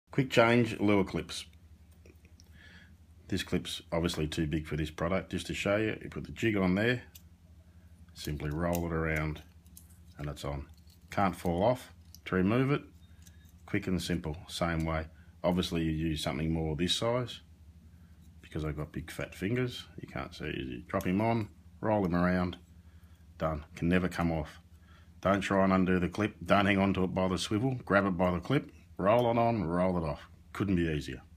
Quick change lure clips. This clip's obviously too big for this product. Just to show you, you put the jig on there, simply roll it around and it's on. Can't fall off. To remove it, quick and simple, same way. Obviously you use something more this size because I've got big fat fingers. You can't see, you drop him on, roll him around, done. Can never come off. Don't try and undo the clip, don't hang on to it by the swivel, grab it by the clip, roll it on, roll it off. Couldn't be easier.